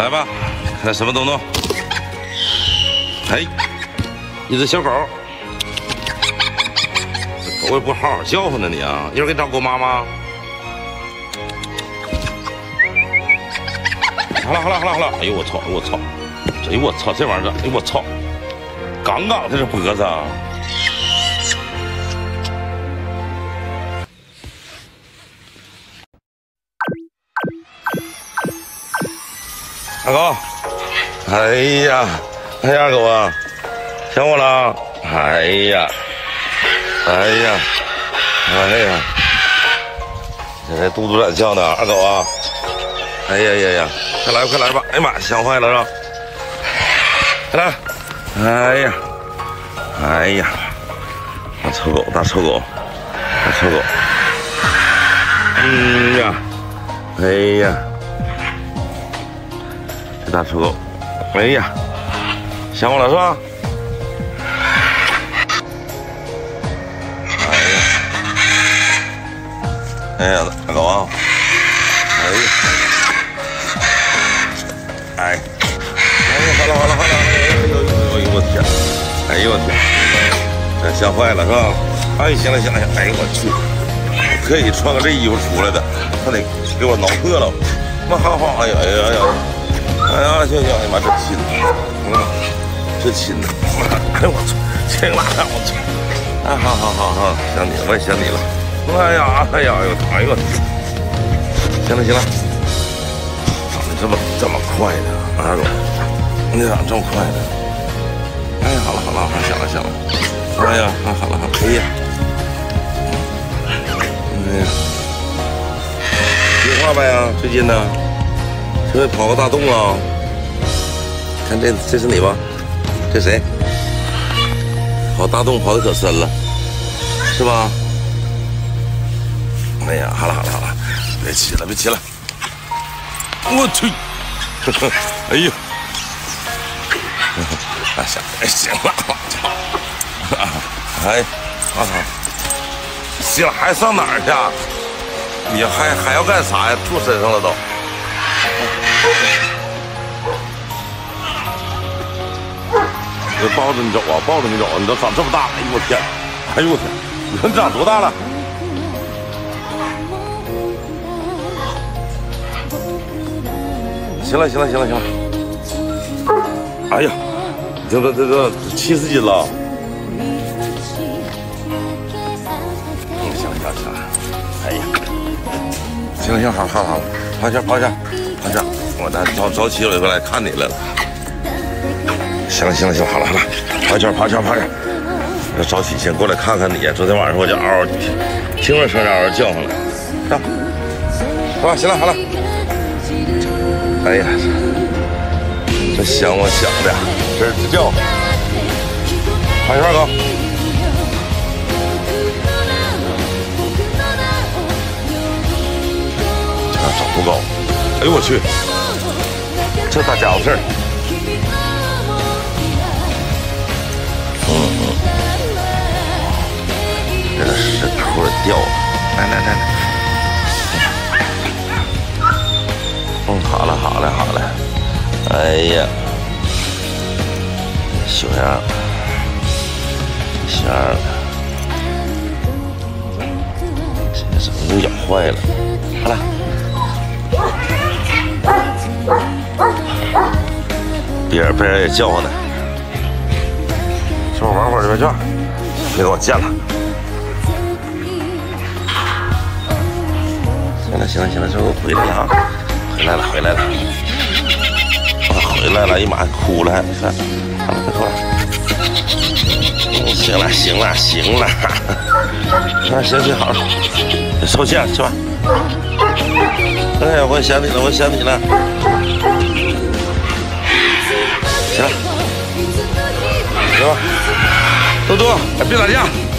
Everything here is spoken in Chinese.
来吧，看什么动作？哎，一只小狗，这狗也不好好叫唤呢你啊！一会儿给你找狗妈妈。好了！哎呦我操！哎呦我操！这玩意儿，哎呦我操！杠杠的这脖子啊！二狗，哎呀，二狗啊，想我了？哎呀，现在嘟嘟懒叫呢，二狗啊！哎呀，快来吧！哎呀妈，想坏了是吧？快来！哎呀，大臭狗！哎呀，这大臭狗！哎呀，想我了是吧？哎呀，大狗啊！好了，哎呦我天！哎呦我天！这吓坏了是吧？哎，行了，哎呦我去！我特意穿个这衣服出来的，他得给我挠破了。那好，哎呀，行，哎呀妈，这亲的，这亲的，哎我操，行了，我操！啊，好，想你了，我也想你了。哎呀，行了，长得这么快呢，二狗，你咋这么快呢？哎，好了，想了。哎呀，好了，哎呀，听话呗呀，最近呢，是不是跑个大洞啊？看这是你吧？这谁？跑大洞跑的可深了，是吧？哎呀，好了，别起了，我去，哎呦，行了，我操，行了，还上哪儿去？你还要干啥呀？吐身上了都。抱着你走啊！你都长这么大，哎呦我天！你说你长多大了？行了！哎呀，这70斤了。行，哎呀，行，好，趴下，我那早起我回来看你来了。行，好了，趴下。早起先过来看看你，昨天晚上我就嗷听着声嗷叫上来，上，好吧，行了，好了。哎呀，这想我想的，这是叫趴下哥。这长不高，哎呦我去，这大家伙事儿。这石头掉了，来。好了，哎呀，小样，这怎么又咬坏了？好了，别人也叫唤呢，说我玩会儿去吧，别给我见了。行了，这我回来了啊！回来了！哎呀妈，哭了还，快出来！行了，行，好了，收线去吧。哎呀，我想你了，行了，行吧，多多，别打架。